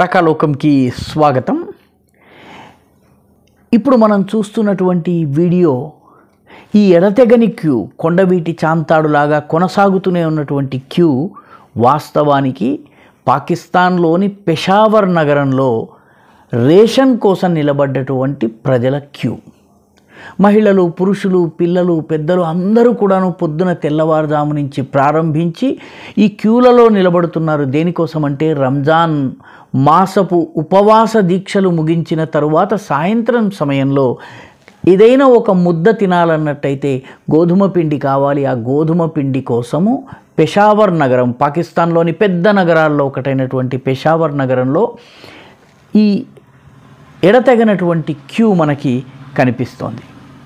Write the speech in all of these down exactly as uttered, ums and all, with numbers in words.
రకా లోకంకి స్వాగతం. ఇప్పుడు మనం చూస్తున్నటువంటి వీడియో ఈ ఎడతెగని క్యూ, కొండవీటి చాంతాడులాగా కొనసాగుతూనే ఉన్నటువంటి క్యూ వాస్తవానికి పాకిస్తాన్లోని పెషావర్ నగరంలో రేషన్ కోసం నిలబడ్డటువంటి ప్రజల క్యూ. మహిళలు, పురుషులు, పిల్లలు, పెద్దలు అందరూ కూడాను పొద్దున తెల్లవారుజాము నుంచి ప్రారంభించి ఈ క్యూలలో నిలబడుతున్నారు. దేనికోసం అంటే రంజాన్ మాసపు ఉపవాస దీక్షలు ముగించిన తరువాత సాయంత్రం సమయంలో ఏదైనా ఒక ముద్ద తినాలన్నట్టయితే గోధుమ పిండి కావాలి. ఆ గోధుమ పిండి కోసము పెషావర్ నగరం, పాకిస్తాన్లోని పెద్ద నగరాల్లో ఒకటైనటువంటి పెషావర్ నగరంలో ఈ ఎడతెగనటువంటి క్యూ మనకి కనిపిస్తోంది.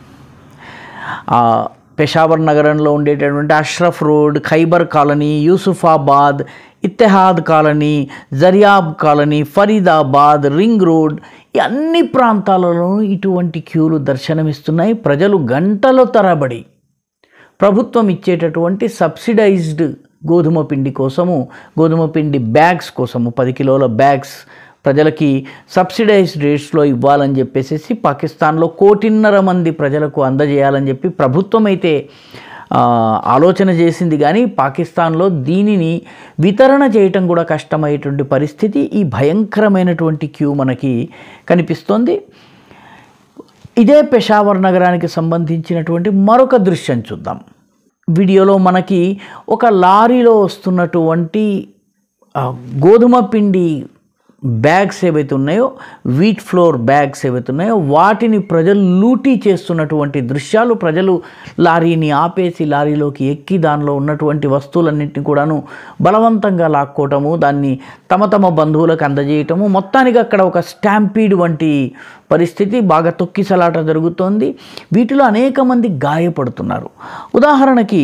పెషావర్ నగరంలో ఉండేటటువంటి Ashraf road, Khyber colony, Yusufabad, Ittehad colony, Zaryab colony, Faridabad, ring road, ఈ అన్ని ప్రాంతాలలో ఇటువంటి క్యూలు దర్శనమిస్తున్నాయి. ప్రజలు గంటల తరబడి ప్రభుత్వం ఇచ్చేటటువంటి సబ్సిడైజ్డ్ గోధుమ పిండి కోసము, గోధుమ పిండి బ్యాగ్స్ కోసము, పది కిలోల బ్యాగ్స్ ప్రజలకి సబ్సిడైజ్డ్ రేట్స్లో ఇవ్వాలని చెప్పేసి పాకిస్తాన్లో కోటిన్నర మంది ప్రజలకు అందజేయాలని చెప్పి ప్రభుత్వం అయితే ఆలోచన చేసింది. కానీ పాకిస్తాన్లో దీనిని వితరణ చేయటం కూడా కష్టమయ్యేటువంటి పరిస్థితి, ఈ భయంకరమైనటువంటి క్యూ మనకి కనిపిస్తోంది. ఇదే పెషావర్ నగరానికి సంబంధించినటువంటి మరొక దృశ్యం చూద్దాం. వీడియోలో మనకి ఒక లారీలో వస్తున్నటువంటి గోధుమ పిండి బ్యాగ్స్ ఏవైతే ఉన్నాయో, వీట్ ఫ్లోర్ బ్యాగ్స్ ఏవైతే ఉన్నాయో వాటిని ప్రజలు లూటీ చేస్తున్నటువంటి దృశ్యాలు. ప్రజలు లారీని ఆపేసి లారీలోకి ఎక్కి దానిలో ఉన్నటువంటి వస్తువులన్నింటినీ కూడాను బలవంతంగా లాక్కోవటము, దాన్ని తమ తమ బంధువులకు అందజేయటము, మొత్తానికి అక్కడ ఒక స్టాంపీడ్ వంటి పరిస్థితి, బాగా తొక్కిసలాట జరుగుతోంది. వీటిలో అనేక మంది గాయపడుతున్నారు. ఉదాహరణకి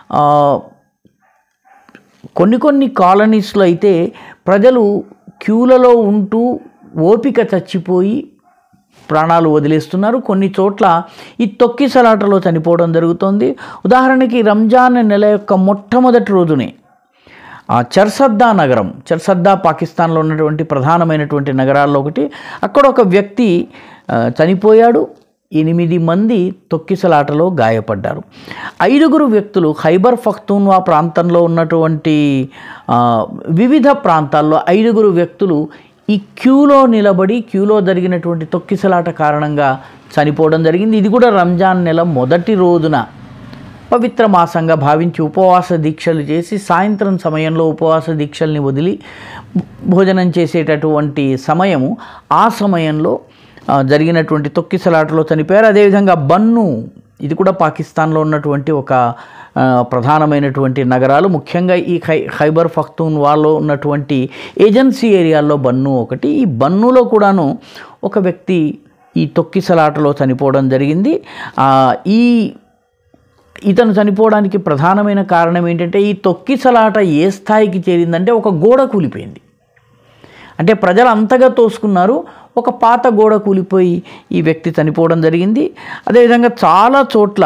కొన్ని కొన్ని కాలనీస్లో అయితే ప్రజలు క్యూలలో ఉంటూ ఓపిక చచ్చిపోయి ప్రాణాలు వదిలేస్తున్నారు. కొన్ని చోట్ల ఈ తొక్కిసలాటలో చనిపోవడం జరుగుతోంది. ఉదాహరణకి రంజాన్ నెల యొక్క మొట్టమొదటి రోజునే చర్సద్దా నగరం, చర్సద్దా పాకిస్తాన్లో ఉన్నటువంటి ప్రధానమైనటువంటి నగరాల్లో ఒకటి, అక్కడ ఒక వ్యక్తి చనిపోయాడు. ఎనిమిది మంది తొక్కిసలాటలో గాయపడ్డారు. ఐదుగురు వ్యక్తులు ఖైబర్ పఖ్తూన్వా ప్రాంతంలో ఉన్నటువంటి వివిధ ప్రాంతాల్లో ఐదుగురు వ్యక్తులు ఈ క్యూలో నిలబడి క్యూలో జరిగినటువంటి తొక్కిసలాట కారణంగా చనిపోవడం జరిగింది. ఇది కూడా రంజాన్ నెల మొదటి రోజున పవిత్ర మాసంగా భావించి ఉపవాస దీక్షలు చేసి సాయంత్రం సమయంలో ఉపవాస దీక్షల్ని వదిలి భోజనం చేసేటటువంటి సమయము, ఆ సమయంలో జరిగినటువంటి తొక్కిసలాటలో చనిపోయారు. అదేవిధంగా బన్ను, ఇది కూడా పాకిస్తాన్లో ఉన్నటువంటి ఒక ప్రధానమైనటువంటి నగరాలు. ముఖ్యంగా ఈ ఖై ఖైబర్ పఖ్తూన్వాలో ఉన్నటువంటి ఏజెన్సీ ఏరియాల్లో బన్ను ఒకటి. ఈ బన్నులో కూడాను ఒక వ్యక్తి ఈ తొక్కిసలాటలో చనిపోవడం జరిగింది. ఈ ఇతను చనిపోవడానికి ప్రధానమైన కారణం ఏంటంటే ఈ తొక్కిసలాట ఏ స్థాయికి చేరిందంటే ఒక గోడ కూలిపోయింది. అంటే ప్రజలు అంతగా తోసుకున్నారు, ఒక పాత గోడ కూలిపోయి ఈ వ్యక్తి చనిపోవడం జరిగింది. అదేవిధంగా చాలా చోట్ల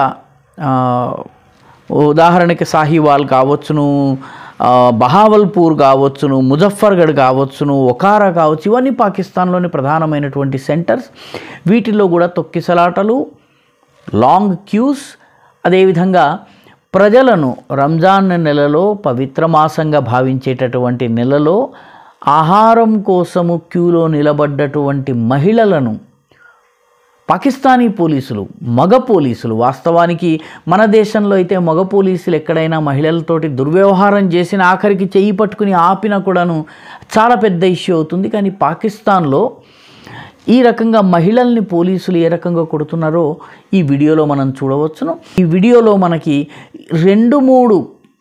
ఉదాహరణకి సాహివాల్ కావచ్చును, బహావల్పూర్ కావచ్చును, ముజఫర్గఢ్ కావచ్చును, ఒకారా కావచ్చు, ఇవన్నీ పాకిస్తాన్లోని ప్రధానమైనటువంటి సెంటర్స్. వీటిల్లో కూడా తొక్కిసలాటలు, లాంగ్ క్యూస్, అదేవిధంగా ప్రజలను రంజాన్ నెలలో పవిత్ర మాసంగా భావించేటటువంటి నెలలో ఆహారం కోసము క్యూలో నిలబడ్డటువంటి మహిళలను పాకిస్తానీ పోలీసులు, మగ పోలీసులు, వాస్తవానికి మన దేశంలో అయితే మగ పోలీసులు ఎక్కడైనా మహిళలతోటి దుర్వ్యవహారం చేసిన ఆఖరికి చెయ్యి పట్టుకుని ఆపినా కూడాను చాలా పెద్ద ఇష్యూ అవుతుంది. కానీ పాకిస్తాన్లో ఈ రకంగా మహిళల్ని పోలీసులు ఏ రకంగా కొడుతున్నారో ఈ వీడియోలో మనం చూడవచ్చును. ఈ వీడియోలో మనకి రెండు మూడు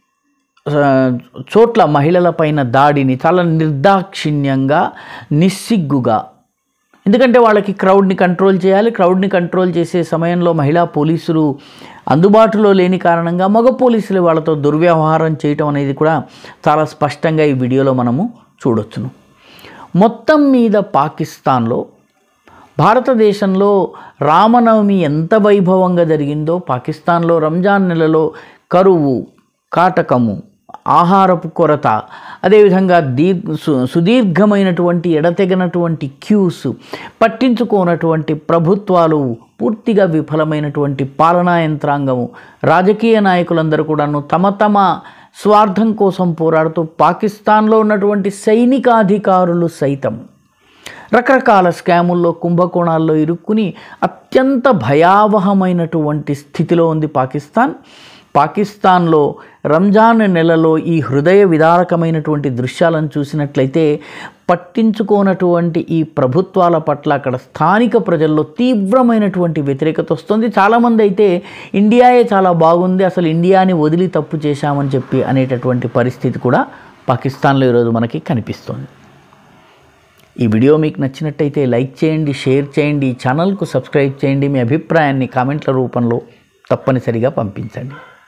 చోట్ల మహిళల పైన దాడిని చాలా నిర్దాక్షిణ్యంగా, నిస్సిగ్గుగా, ఎందుకంటే వాళ్ళకి క్రౌడ్ని కంట్రోల్ చేయాలి. క్రౌడ్ని కంట్రోల్ చేసే సమయంలో మహిళా పోలీసులు అందుబాటులో లేని కారణంగా మగ పోలీసులు వాళ్ళతో దుర్వ్యవహారం చేయటం అనేది కూడా చాలా స్పష్టంగా ఈ వీడియోలో మనము చూడొచ్చును. మొత్తం మీద పాకిస్తాన్లో, భారతదేశంలో రామనవమి ఎంత వైభవంగా జరిగిందో పాకిస్తాన్లో రంజాన్ నెలలో కరువు, కాటకము, ఆహారపు కొరత, అదేవిధంగా దీర్ సుదీర్ఘమైనటువంటి ఎడతెగనటువంటి క్యూస్, పట్టించుకోనటువంటి ప్రభుత్వాలు, పూర్తిగా విఫలమైనటువంటి పాలనా యంత్రాంగము, రాజకీయ నాయకులందరూ కూడాను తమ తమ స్వార్థం కోసం పోరాడుతూ పాకిస్తాన్లో ఉన్నటువంటి సైనికాధికారులు సైతం రకరకాల స్కాముల్లో, కుంభకోణాల్లో ఇరుక్కుని అత్యంత భయావహమైనటువంటి స్థితిలో ఉంది పాకిస్తాన్. పాకిస్తాన్లో రంజాన్ నెలలో ఈ హృదయ విదారకమైనటువంటి దృశ్యాలను చూసినట్లయితే పట్టించుకోనటువంటి ఈ ప్రభుత్వాల పట్ల అక్కడ స్థానిక ప్రజల్లో తీవ్రమైనటువంటి వ్యతిరేకత వస్తుంది. చాలామంది అయితే ఇండియాయే చాలా బాగుంది, అసలు ఇండియాని వదిలి తప్పు చేశామని చెప్పి అనేటటువంటి పరిస్థితి కూడా పాకిస్తాన్లో ఈరోజు మనకి కనిపిస్తుంది. ఈ వీడియో మీకు నచ్చినట్టయితే లైక్ చేయండి, షేర్ చేయండి, ఛానల్కు సబ్స్క్రైబ్ చేయండి. మీ అభిప్రాయాన్ని కామెంట్ల రూపంలో తప్పనిసరిగా పంపించండి.